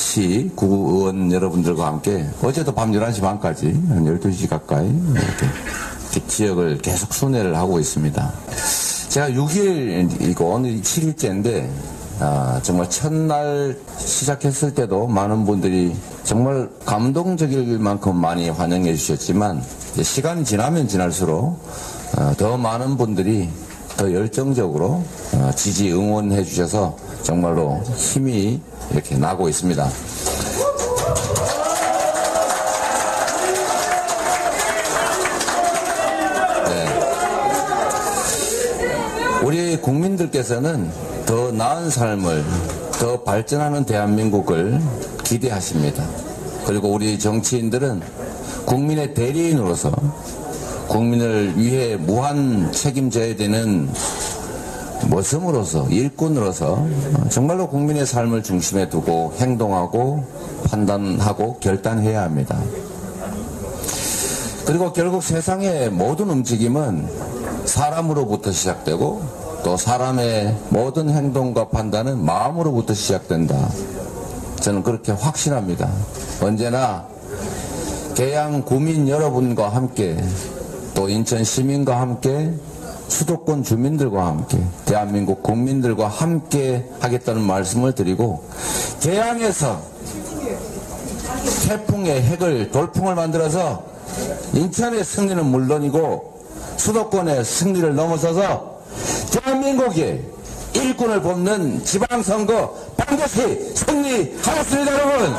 시 구의원 여러분들과 함께 어제도 밤 11시 반까지 한 12시 가까이 이렇게 지역을 계속 순회를 하고 있습니다. 제가 6일이고 오늘이 7일째인데 정말 첫날 시작했을 때도 많은 분들이 정말 감동적일 만큼 많이 환영해 주셨지만 시간이 지나면 지날수록 더 많은 분들이 더 열정적으로 지지 응원해 주셔서 정말로 힘이 이렇게 나고 있습니다. 우리 국민들께서는 더 나은 삶을, 더 발전하는 대한민국을 기대하십니다. 그리고 우리 정치인들은 국민의 대리인으로서 국민을 위해 무한 책임져야 되는 모습으로서, 일꾼으로서 정말로 국민의 삶을 중심에 두고 행동하고 판단하고 결단해야 합니다. 그리고 결국 세상의 모든 움직임은 사람으로부터 시작되고 또 사람의 모든 행동과 판단은 마음으로부터 시작된다. 저는 그렇게 확신합니다. 언제나 계양 구민 여러분과 함께 또 인천 시민과 함께 수도권 주민들과 함께 대한민국 국민들과 함께 하겠다는 말씀을 드리고 계양에서 태풍의 핵을 돌풍을 만들어서 인천의 승리는 물론이고 수도권의 승리를 넘어서서 대한민국의 일꾼을 뽑는 지방선거 반드시 승리하겠습니다, 여러분!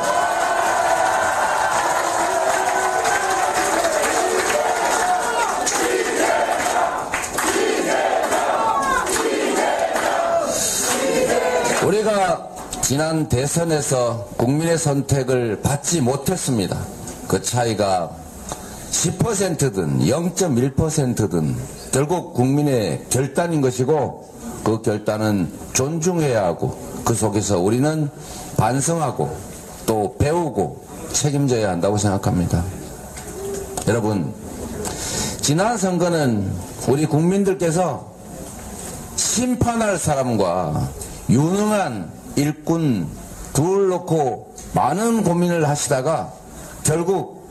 우리가 지난 대선에서 국민의 선택을 받지 못했습니다. 그 차이가 10%든 0.1%든 결국 국민의 결단인 것이고 그 결단은 존중해야 하고 그 속에서 우리는 반성하고 또 배우고 책임져야 한다고 생각합니다. 여러분, 지난 선거는 우리 국민들께서 심판할 사람과 유능한 일꾼 둘 놓고 많은 고민을 하시다가 결국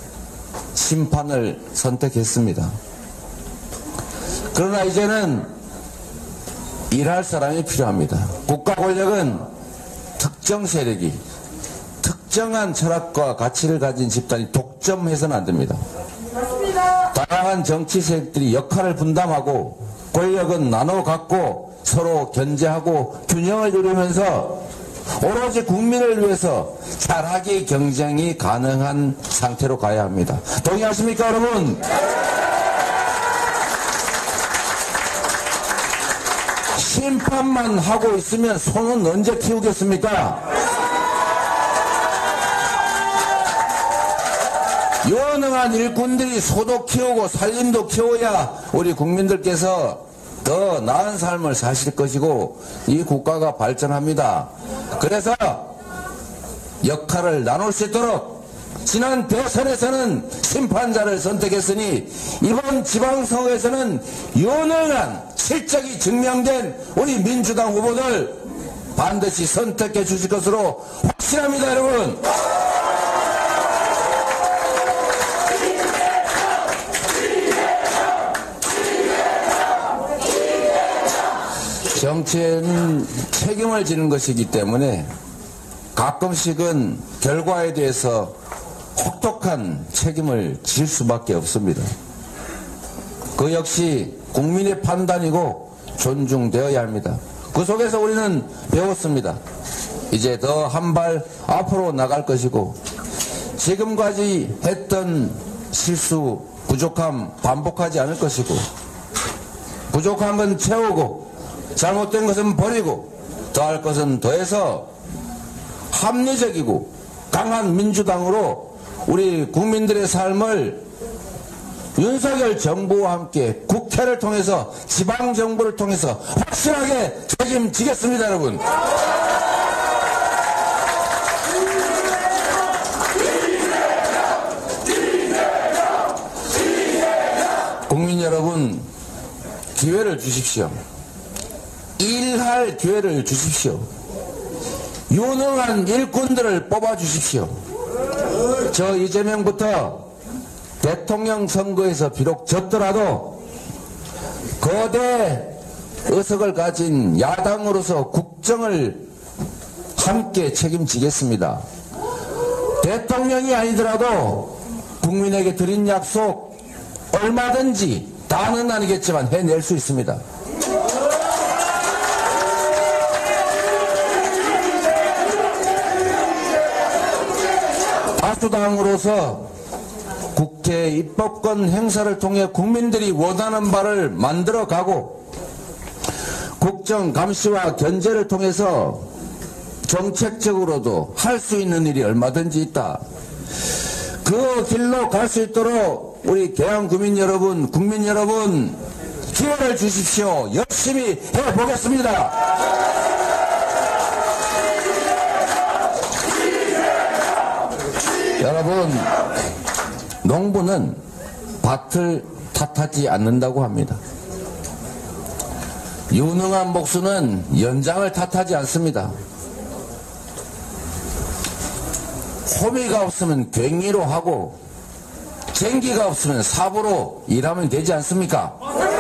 심판을 선택했습니다. 그러나 이제는 일할 사람이 필요합니다. 국가 권력은 특정 세력이 특정한 철학과 가치를 가진 집단이 독점해서는 안 됩니다. 다양한 정치 세력들이 역할을 분담하고 권력은 나눠 갖고 서로 견제하고 균형을 이루면서 오로지 국민을 위해서 잘하기 경쟁이 가능한 상태로 가야 합니다. 동의하십니까, 여러분? 심판만 하고 있으면 손은 언제 키우겠습니까? 유능한 일꾼들이 소도 키우고 살림도 키워야 우리 국민들께서 더 나은 삶을 사실 것이고 이 국가가 발전합니다. 그래서 역할을 나눌 수 있도록 지난 대선에서는 심판자를 선택했으니 이번 지방선거에서는 유능한 실적이 증명된 우리 민주당 후보들 반드시 선택해 주실 것으로 확신합니다, 여러분. 정치에는 책임을 지는 것이기 때문에 가끔씩은 결과에 대해서 혹독한 책임을 질 수밖에 없습니다. 그 역시 국민의 판단이고 존중되어야 합니다. 그 속에서 우리는 배웠습니다. 이제 더 한 발 앞으로 나갈 것이고 지금까지 했던 실수, 부족함 반복하지 않을 것이고 부족한 건 채우고 잘못된 것은 버리고 더할 것은 더해서 합리적이고 강한 민주당으로 우리 국민들의 삶을 윤석열 정부와 함께 국회를 통해서 지방정부를 통해서 확실하게 책임지겠습니다, 여러분. 국민 여러분, 기회를 주십시오. 일할 기회를 주십시오. 유능한 일꾼들을 뽑아주십시오. 저 이재명부터 대통령 선거에서 비록 졌더라도 거대 의석을 가진 야당으로서 국정을 함께 책임지겠습니다. 대통령이 아니더라도 국민에게 드린 약속 얼마든지 다는 아니겠지만 해낼 수 있습니다. 다수당으로서 국회 입법권 행사를 통해 국민들이 원하는 바를 만들어가고 국정 감시와 견제를 통해서 정책적으로도 할 수 있는 일이 얼마든지 있다. 그 길로 갈 수 있도록 우리 개항 국민 여러분 기회를 주십시오. 열심히 해보겠습니다. 여러분, 농부는 밭을 탓하지 않는다고 합니다. 유능한 목수는 연장을 탓하지 않습니다. 호미가 없으면 괭이로 하고 쟁기가 없으면 삽으로 일하면 되지 않습니까?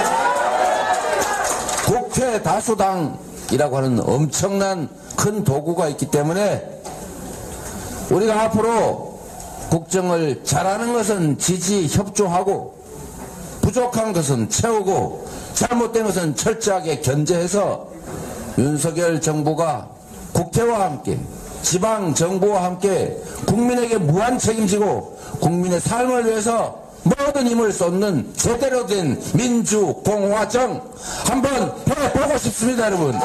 국회 다수당이라고 하는 엄청난 큰 도구가 있기 때문에 우리가 앞으로 국정을 잘하는 것은 지지 협조하고 부족한 것은 채우고 잘못된 것은 철저하게 견제해서 윤석열 정부가 국회와 함께 지방정부와 함께 국민에게 무한 책임지고 국민의 삶을 위해서 모든 힘을 쏟는 제대로 된 민주공화정 한번 해보고 싶습니다, 여러분.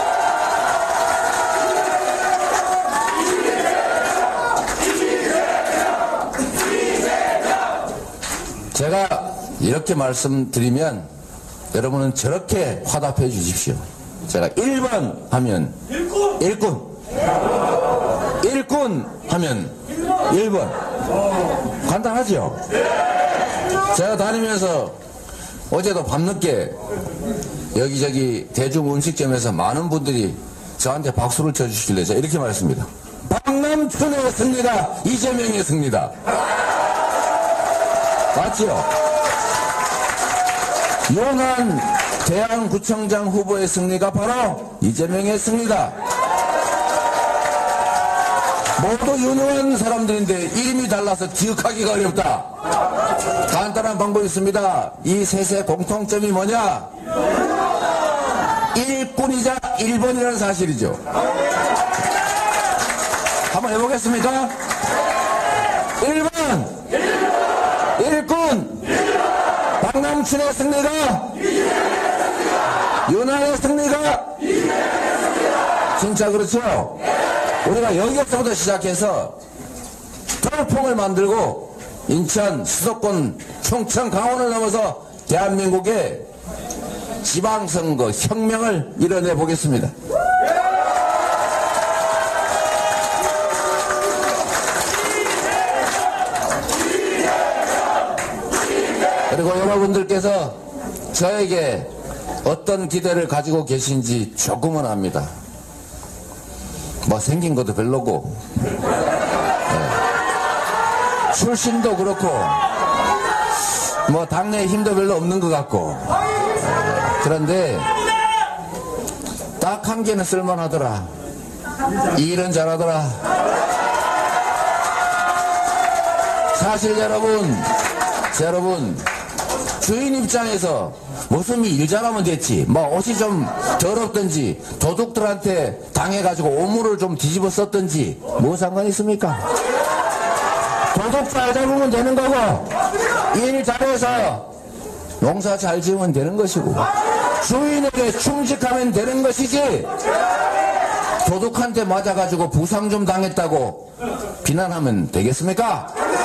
제가 이렇게 말씀드리면 여러분은 저렇게 화답해 주십시오. 제가 1번 하면 일꾼 하면 1번. 간단하죠? 제가 다니면서 어제도 밤늦게 여기저기 대중음식점에서 많은 분들이 저한테 박수를 쳐주시길래 제가 이렇게 말했습니다. 박남춘의 승리다, 이재명의 승리다. 맞지요? 용한 대한구청장 후보의 승리가 바로 이재명의 승리다. 모두 유능한 사람들인데 이름이 달라서 기억하기가 어렵다. 간단한 방법이 있습니다. 이 셋의 공통점이 뭐냐? 일꾼이자 1번이라는 사실이죠. 한번 해보겠습니까? 1번 일꾼 박남춘의 승리가 윤한의 승리가 진짜 그렇죠? 우리가 여기서부터 시작해서 돌풍을 만들고 인천, 수도권, 충청, 강원을 넘어서 대한민국의 지방선거 혁명을 이뤄내 보겠습니다. 그리고 여러분들께서 저에게 어떤 기대를 가지고 계신지 조금은 압니다. 뭐 생긴 것도 별로고 출신도 그렇고 뭐 당내에 힘도 별로 없는 것 같고 그런데 딱 한 개는 쓸만하더라. 일은 잘하더라. 사실 여러분 주인 입장에서 무슨 일 잘하면 됐지. 뭐 옷이 좀 더럽든지 도둑들한테 당해가지고 오물을 좀 뒤집어 썼든지 뭐 상관이 있습니까? 도둑 잘 잡으면 되는 거고 일 잘해서 농사 잘 지으면 되는 것이고 주인에게 충직하면 되는 것이지 도둑한테 맞아가지고 부상 좀 당했다고 비난하면 되겠습니까?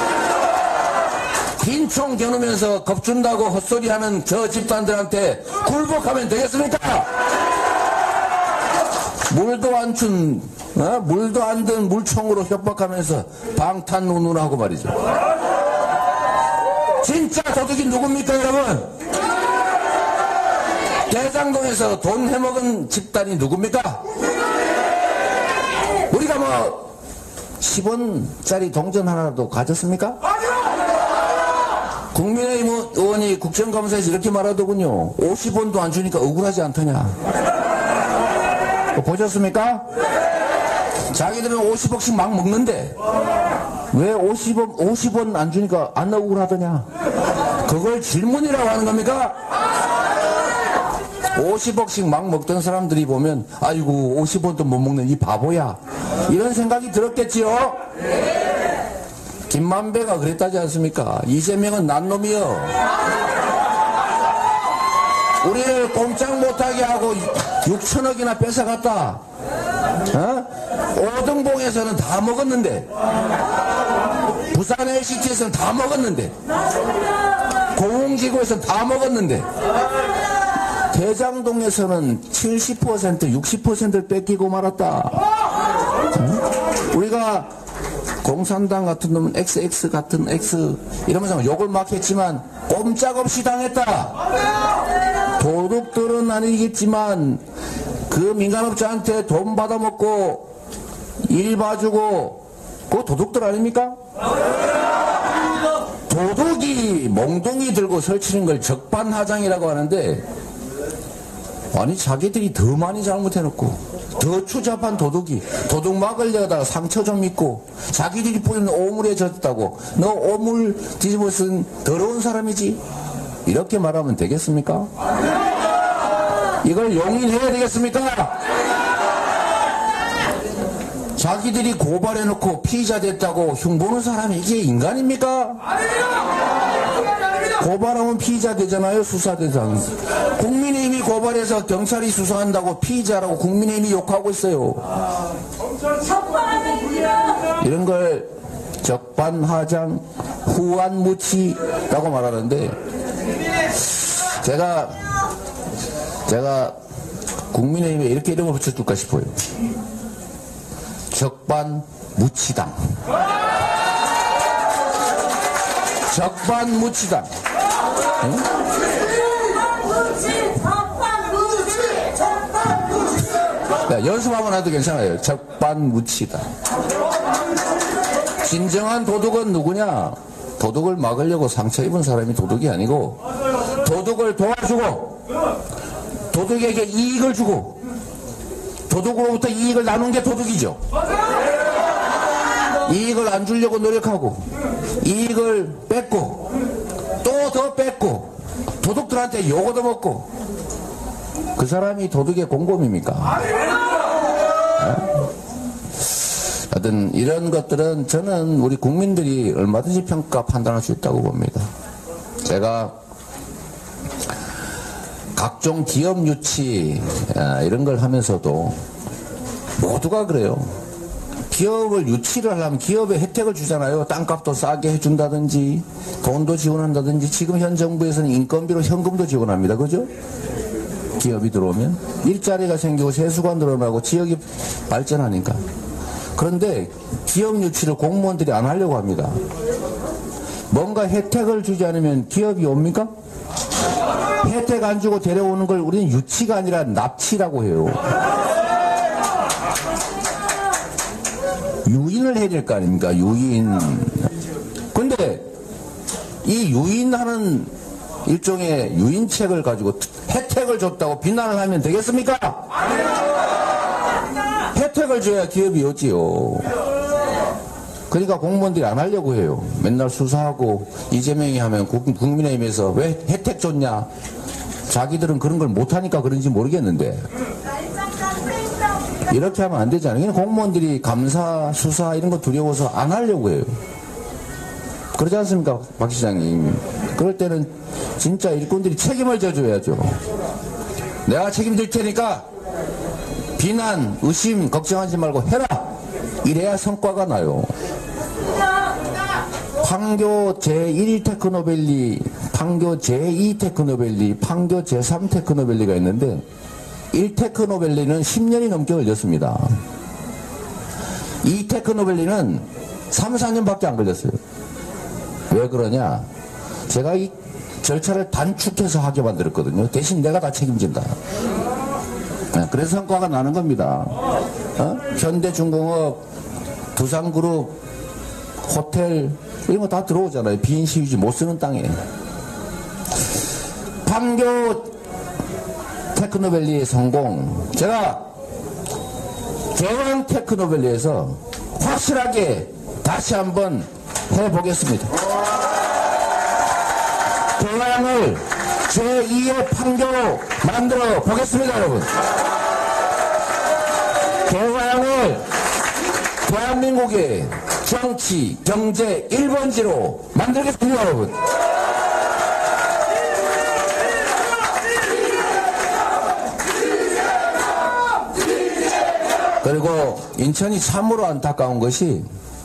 빈총 겨누면서 겁준다고 헛소리하는 저 집단들한테 굴복하면 되겠습니까? 물도 안 든 물총으로 협박하면서 방탄운운하고 말이죠. 진짜 도둑이 누굽니까, 여러분? 대장동에서 돈 해먹은 집단이 누굽니까? 우리가 뭐 10원짜리 동전 하나라도 가졌습니까? 국민의힘 의원이 국정감사에서 이렇게 말하더군요. 50원도 안 주니까 억울하지 않더냐. 보셨습니까? 자기들은 50억씩 막 먹는데 왜 50원 안 주니까 안 억울하더냐. 그걸 질문이라고 하는 겁니까? 50억씩 막 먹던 사람들이 보면 아이고 50원도 못 먹는 이 바보야 이런 생각이 들었겠지요. 김만배가 그랬다지 않습니까? 이재명은 난 놈이요. 우리를 꼼짝 못하게 하고 6천억이나 뺏어갔다. 오등봉에서는 다 먹었는데, 부산 LCT에서는 다 먹었는데, 공공지구에서는 다 먹었는데, 대장동에서는 70%, 60%를 뺏기고 말았다. 우리가 공산당 같은 놈은 XX 같은 X 이러면서 욕을 막 했지만 꼼짝없이 당했다. 도둑들은 아니겠지만 그 민간업자한테 돈 받아먹고 일 봐주고 그거 도둑들 아닙니까? 도둑이 몽둥이 들고 설치는 걸 적반하장이라고 하는데 아니 자기들이 더 많이 잘못해놓고 더 추잡한 도둑이 도둑 막으려다가 상처 좀 입고 자기들이 뿌리는 오물에 젖었다고 너 오물 뒤집어 쓴 더러운 사람이지 이렇게 말하면 되겠습니까? 이걸 용인해야 되겠습니까? 자기들이 고발해놓고 피의자 됐다고 흉보는 사람이 이게 인간입니까? 고발하면 피의자 되잖아요. 수사 대상. 국민의힘이 고발해서 경찰이 수사한다고 피의자라고 국민의힘이 욕하고 있어요. 이런 걸 적반하장 후안무치라고 말하는데 제가 국민의힘에 이렇게 이름을 붙여줄까 싶어요. 적반무치당. 적반무치당. 응? 야, 연습 한번 해도 괜찮아요. 적반무치당. 진정한 도둑은 누구냐? 도둑을 막으려고 상처 입은 사람이 도둑이 아니고 도둑을 도와주고 도둑에게 이익을 주고 도둑으로부터 이익을 나눈 게 도둑이죠. 이익을 안 주려고 노력하고 이익을 뺏고 또 더 뺏고 도둑들한테 욕 얻어먹고 그 사람이 도둑의 공범입니까? 하여튼 이런 것들은 저는 우리 국민들이 얼마든지 평가 판단할 수 있다고 봅니다. 제가 각종 기업 유치 이런 걸 하면서도 모두가 그래요. 기업을 유치를 하려면 기업에 혜택을 주잖아요. 땅값도 싸게 해준다든지 돈도 지원한다든지 지금 현 정부에서는 인건비로 현금도 지원합니다. 그죠? 기업이 들어오면 일자리가 생기고 세수가 늘어나고 지역이 발전하니까. 그런데 기업 유치를 공무원들이 안 하려고 합니다. 뭔가 혜택을 주지 않으면 기업이 옵니까? 혜택 안 주고 데려오는 걸 우리는 유치가 아니라 납치라고 해요. 유인을 해야 될 거 아닙니까? 유인. 근데 이 유인하는 일종의 유인책을 가지고 혜택을 줬다고 비난을 하면 되겠습니까? 혜택을 줘야 기업이 오지요. 그러니까 공무원들이 안 하려고 해요. 맨날 수사하고 이재명이 하면 국민의힘에서 왜 혜택 줬냐? 자기들은 그런 걸 못하니까 그런지 모르겠는데 이렇게 하면 안 되잖아요. 공무원들이 감사, 수사 이런 거 두려워서 안 하려고 해요. 그러지 않습니까, 박 시장님? 그럴 때는 진짜 일꾼들이 책임을 져줘야죠. 내가 책임질 테니까 비난, 의심, 걱정하지 말고 해라. 이래야 성과가 나요. 판교 제1 테크노밸리, 판교 제2 테크노밸리, 판교 제3 테크노밸리가 있는데 1테크노밸리는 10년이 넘게 걸렸습니다. 2 테크노밸리는 3, 4년밖에 안 걸렸어요. 왜 그러냐? 제가 이 절차를 단축해서 하게 만들었거든요. 대신 내가 다 책임진다. 그래서 성과가 나는 겁니다. 현대중공업, 두산그룹, 호텔 이런 거 다 들어오잖아요. 비인시유지 못 쓰는 땅에. 판교 테크노밸리의 성공, 제가 개왕 테크노밸리에서 확실하게 다시 한번 해보겠습니다. 개왕을 제2의 판교로 만들어 보겠습니다, 여러분. 개왕을 대한민국의 정치, 경제 1번지로 만들겠습니다, 여러분. 그리고 인천이 참으로 안타까운 것이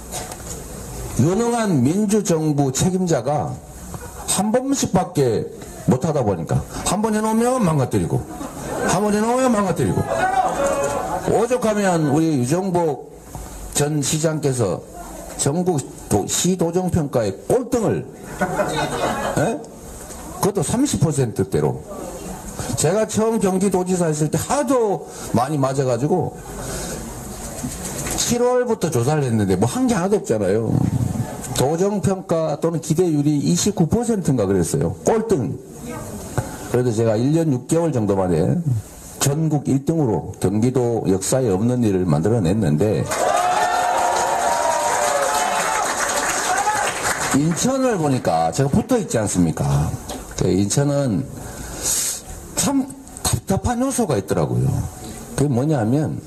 유능한 민주정부 책임자가 한 번씩밖에 못하다 보니까 한 번 해놓으면 망가뜨리고 한 번 해놓으면 망가뜨리고, 오죽하면 우리 유정복 전 시장께서 전국 시도정평가의 꼴등을, 그것도 30%대로. 제가 처음 경기도지사 했을 때 하도 많이 맞아가지고 7월부터 조사를 했는데 뭐 한 게 하나도 없잖아요. 도정평가 또는 기대율이 29%인가 그랬어요. 꼴등. 그래도 제가 1년 6개월 정도 만에 전국 1등으로 경기도 역사에 없는 일을 만들어냈는데, 인천을 보니까 제가 붙어 있지 않습니까? 인천은 참 답답한 요소가 있더라고요. 그게 뭐냐면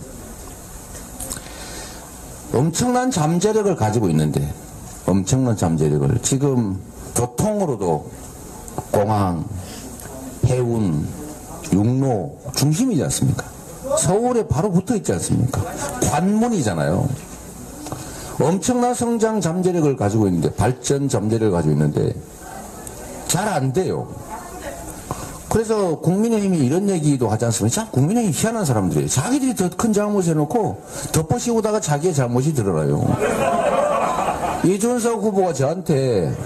엄청난 잠재력을 가지고 있는데, 엄청난 잠재력을 지금 교통으로도 공항, 해운, 육로 중심이지 않습니까? 서울에 바로 붙어 있지 않습니까? 관문이잖아요. 엄청난 성장 잠재력을 가지고 있는데, 발전 잠재력을 가지고 있는데 잘 안 돼요. 그래서 국민의힘이 이런 얘기도 하지 않습니까? 참 국민의힘 희한한 사람들이에요. 자기들이 더 큰 잘못을 해놓고 덮어씌우다가 자기의 잘못이 드러나요. 이준석 후보가 저한테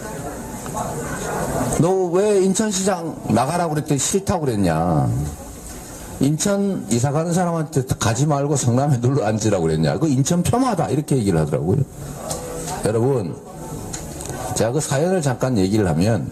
너 왜 인천시장 나가라고 그랬더니 싫다고 그랬냐, 인천 이사 가는 사람한테 가지 말고 성남에 눌러 앉으라고 그랬냐, 그 인천 폄하다 이렇게 얘기를 하더라고요. 여러분, 제가 그 사연을 잠깐 얘기를 하면,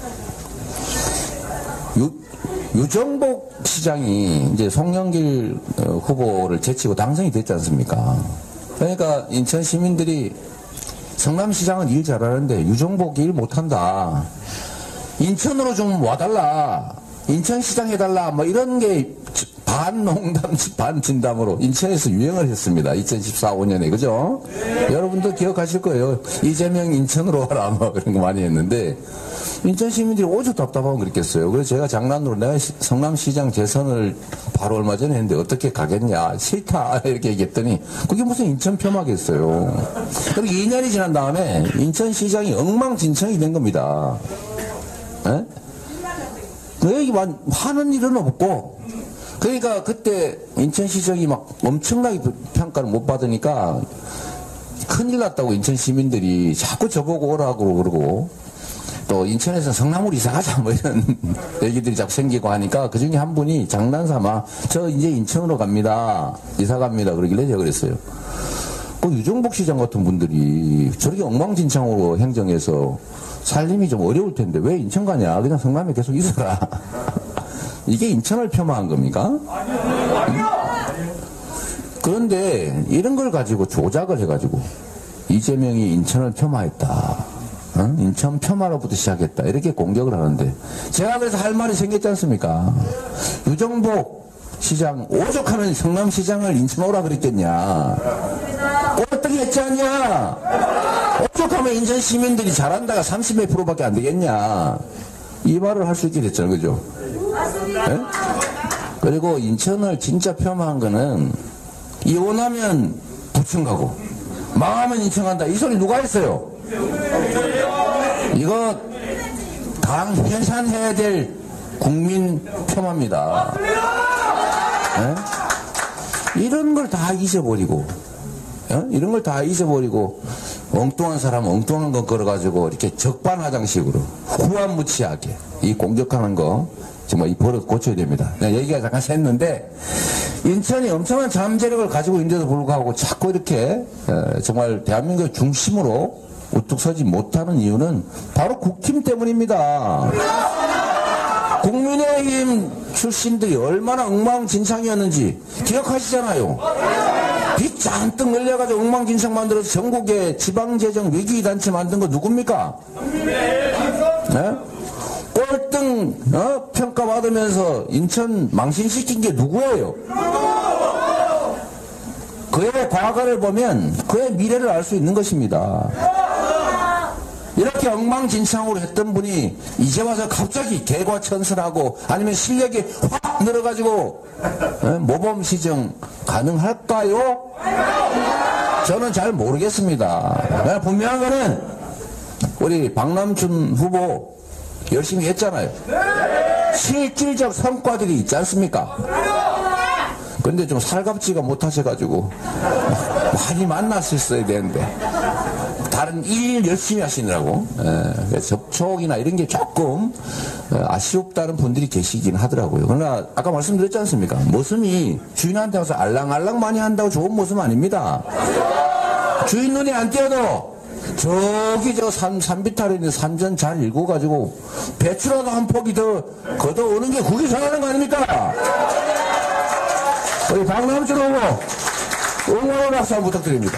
유정복 시장이 이제 송영길 후보를 제치고 당선이 됐지 않습니까? 그러니까 인천 시민들이 성남시장은 일 잘하는데 유정복이 일 못한다, 인천으로 좀 와달라, 인천시장 해달라, 뭐 이런 게 반농담 반진담으로 인천에서 유행을 했습니다. 2014, 5년에. 그죠? 여러분도 기억하실 거예요. 이재명 인천으로 와라, 뭐 그런 거 많이 했는데, 인천 시민들이 오죽 답답하고 그랬겠어요. 그래서 제가 장난으로 내가 성남시장 재선을 바로 얼마 전에 했는데 어떻게 가겠냐, 싫다 이렇게 얘기했더니 그게 무슨 인천 폄하겠어요. 그리고 2년이 지난 다음에 인천시장이 엉망진창이 된 겁니다. 에? 왜 하는 일은 없고, 그러니까 그때 인천시장이 막 엄청나게 평가를 못 받으니까 큰일 났다고 인천 시민들이 자꾸 저보고 오라고 그러고, 또 인천에서 성남으로 이사 가자 뭐 이런 얘기들이 자꾸 생기고 하니까 그 중에 한 분이 장난삼아 저 이제 인천으로 갑니다, 이사 갑니다 그러길래 제가 그랬어요. 그 유정복 시장 같은 분들이 저렇게 엉망진창으로 행정해서 살림이 좀 어려울 텐데 왜 인천 가냐, 그냥 성남에 계속 있어라. 이게 인천을 폄하한 겁니까? 그런데 이런 걸 가지고 조작을 해가지고 이재명이 인천을 폄하했다, 인천 폄하로부터 시작했다 이렇게 공격을 하는데, 제가 그래서 할 말이 생겼지 않습니까? 유정복 시장 오죽하면 성남시장을 인천 오라 그랬겠냐, 어떻게 했지 않냐, 오죽하면 인천 시민들이 잘한다가 30몇 프로밖에 안 되겠냐, 이 말을 할 수 있게 됐잖아요. 그죠? 네? 그리고 인천을 진짜 폄하한 거는 이혼하면 부천 가고 망하면 인천 간다, 이 소리 누가 했어요? 이거 당 해산해야 될 국민 폄하입니다. 네? 이런 걸 다 잊어버리고, 이런 걸 다 잊어버리고 엉뚱한 사람 엉뚱한 거 걸어가지고 이렇게 적반하장식으로 후한무치하게 이 공격하는 거 정말 이 버릇 고쳐야 됩니다. 얘기가 잠깐 샜는데, 인천이 엄청난 잠재력을 가지고 있는데도 불구하고 자꾸 이렇게 정말 대한민국의 중심으로 우뚝 서지 못하는 이유는 바로 국힘 때문입니다. 국민의힘 출신들이 얼마나 엉망진창이었는지 기억하시잖아요. 빚 잔뜩 늘려가지고 엉망진창 만들어서 전국에 지방재정 위기단체 만든 거 누굽니까? 네? 꼴등 평가받으면서 인천 망신시킨 게 누구예요? 그의 과거를 보면 그의 미래를 알 수 있는 것입니다. 이렇게 엉망진창으로 했던 분이 이제 와서 갑자기 개과천선하고 아니면 실력이 확 늘어가지고 모범시정 가능할까요? 저는 잘 모르겠습니다. 분명한 거는 우리 박남춘 후보 열심히 했잖아요. 실질적 성과들이 있지 않습니까? 근데 좀 살갑지가 못하셔가지고 많이 만났었어야 되는데 다른 일 열심히 하시느라고 접촉이나 이런 게 조금 아쉬웠다는 분들이 계시긴 하더라고요. 그러나 아까 말씀드렸지 않습니까? 모습이 주인한테 와서 알랑알랑 많이 한다고 좋은 모습 아닙니다. 주인 눈에 안 띄어도 저기 저 산비탈에 있는 산전 잘 읽어가지고 배추라도 한 포기 더 걷어오는 게 그게 잘하는 거 아닙니까? 우리 박남춘 후보 응원의 박수 한번 부탁드립니다.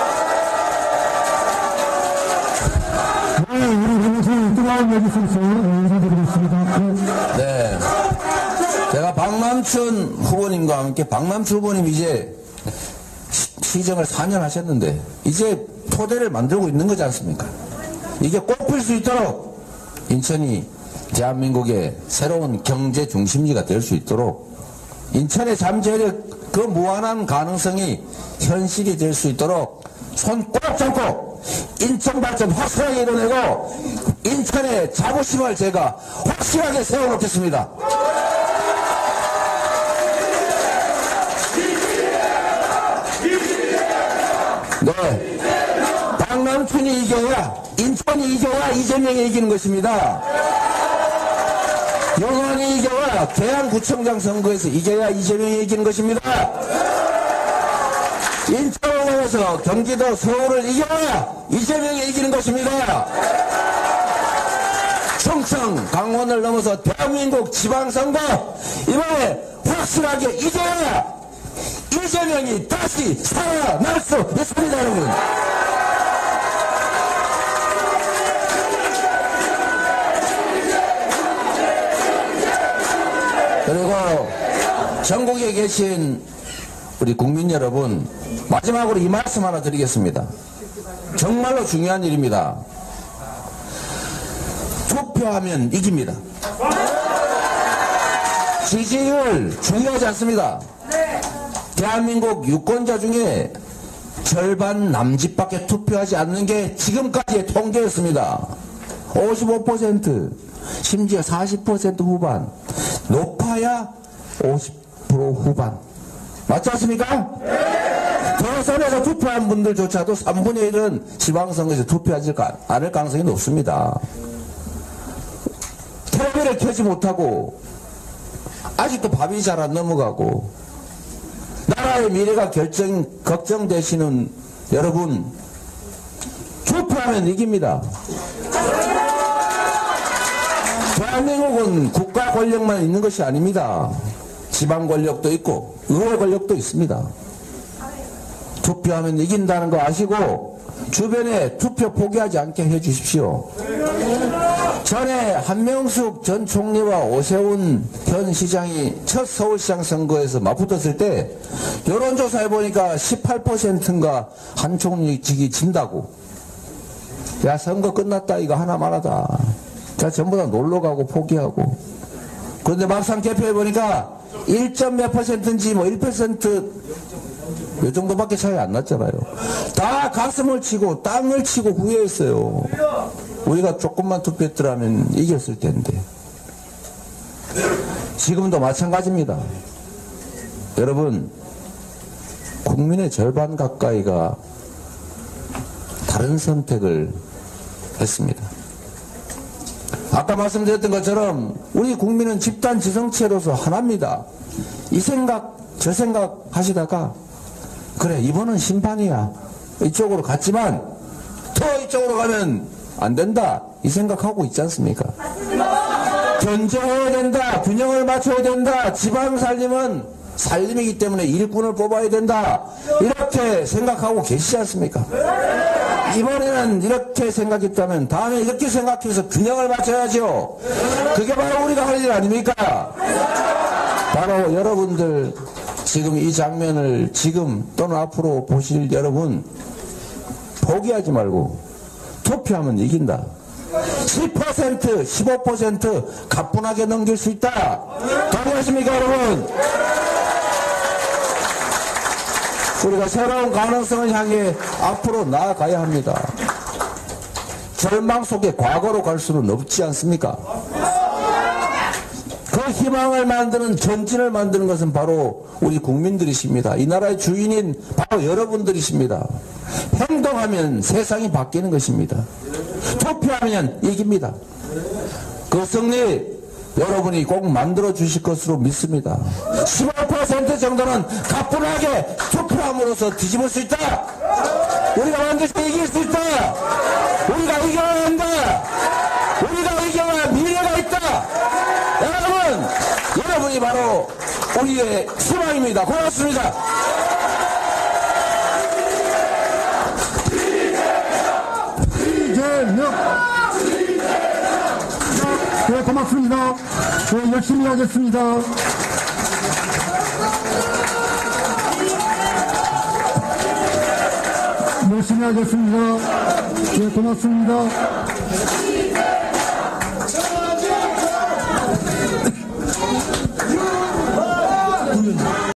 네, 우리 방송 뜨거운 여기서부터 인사드리겠습니다. 네. 제가 박남춘 후보님과 함께, 박남춘 후보님 이제 시정을 4년 하셨는데, 이제 토대를 만들고 있는 거지 않습니까? 이게 꽃필 수 있도록 인천이 대한민국의 새로운 경제 중심지가 될 수 있도록 인천의 잠재력, 그 무한한 가능성이 현실이 될 수 있도록 손 꼭 잡고 인천 발전 확실하게 이뤄내고 인천의 자부심을 제가 확실하게 세워놓겠습니다. 네. 박남춘이 이겨야, 인천이 이겨야 이재명이 이기는 것입니다. 영원이 이겨야 계양구청장 선거에서 이겨야 이재명이 이기는 것입니다. 인천에서 경기도 서울을 이겨야 이재명이 이기는 것입니다. 충청 강원을 넘어서 대한민국 지방선거 이번에 확실하게 이겨야 이재명이 다시 살아날 수 있습니다, 여러분. 그리고 전국에 계신 우리 국민 여러분, 마지막으로 이 말씀 하나 드리겠습니다. 정말로 중요한 일입니다. 투표하면 이깁니다. 지지율 중요하지 않습니다. 대한민국 유권자 중에 절반 남짓밖에 투표하지 않는 게 지금까지의 통계였습니다. 55%, 심지어 40% 후반, 높아야 50% 후반. 맞지 않습니까? 대선에서 투표한 분들조차도 3분의 1은 지방선거에서 투표하지 않을 가능성이 높습니다. 텔레비를 켜지 못하고 아직도 밥이 잘 안 넘어가고 나라의 미래가 걱정되시는 여러분, 투표하면 이깁니다. 대한민국은 국가 권력만 있는 것이 아닙니다. 지방 권력도 있고 의회 권력도 있습니다. 투표하면 이긴다는 거 아시고 주변에 투표 포기하지 않게 해주십시오. 전에 한명숙 전 총리와 오세훈 현 시장이 첫 서울시장 선거에서 맞붙었을 때 여론조사해 보니까 18%인가 한 총리직이 진다고. 야, 선거 끝났다 이거 하나 말하다. 자, 전부 다 놀러가고 포기하고. 그런데 막상 개표해 보니까 1몇 %인지 뭐 1% 요 정도밖에 차이 안 났잖아요. 다 가슴을 치고 땅을 치고 후회했어요. 우리가 조금만 투표했더라면 이겼을 텐데. 지금도 마찬가지입니다. 여러분, 국민의 절반 가까이가 다른 선택을 했습니다. 아까 말씀드렸던 것처럼 우리 국민은 집단 지성체로서 하나입니다. 이 생각 저 생각 하시다가 그래 이번은 심판이야 이쪽으로 갔지만 더 이쪽으로 가면 안 된다 이 생각하고 있지 않습니까? 견제해야 된다, 균형을 맞춰야 된다, 지방 살림은 살림이기 때문에 일꾼을 뽑아야 된다 이렇게 생각하고 계시지 않습니까? 이번에는 이렇게 생각했다면 다음에 이렇게 생각해서 균형을 맞춰야죠. 그게 바로 우리가 할 일 아닙니까? 바로 여러분들 지금 이 장면을 지금 또는 앞으로 보실 여러분 포기하지 말고 투표하면 이긴다. 10%, 15% 가뿐하게 넘길 수 있다. 동의하십니까 여러분? 우리가 새로운 가능성을 향해 앞으로 나아가야 합니다. 절망 속에 과거로 갈 수는 없지 않습니까? 그 희망을 만드는 전진을 만드는 것은 바로 우리 국민들이십니다. 이 나라의 주인인 바로 여러분들이십니다. 행동하면 세상이 바뀌는 것입니다. 투표하면 이깁니다. 그 승리 여러분이 꼭 만들어 주실 것으로 믿습니다. 15% 정도는 가뿐하게 투표함으로써 뒤집을 수 있다. 우리가 반드시 이길 수 있다. 우리가 이겨야 한다. 우리가 이겨야 미래가 있다. 여러분이 바로 우리의 희망입니다. 고맙습니다. 네, 고맙습니다. 네, 열심히 하겠습니다. 열심히 하겠습니다. 네, 고맙습니다.